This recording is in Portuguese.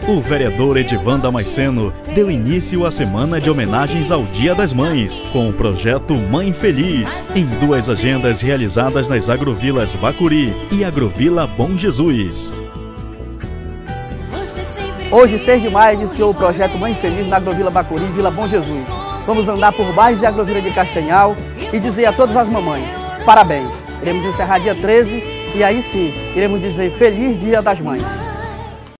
O vereador Edivan Damasceno deu início à semana de homenagens ao Dia das Mães, com o projeto Mãe Feliz, em 2 agendas realizadas nas agrovilas Bacuri e Agrovila Bom Jesus. Hoje, 6 de maio, iniciou o projeto Mãe Feliz na Agrovila Bacuri e Vila Bom Jesus. Vamos andar por bairros de Agrovila de Castanhal e dizer a todas as mamães, parabéns. Iremos encerrar dia 13 e aí sim, iremos dizer Feliz Dia das Mães.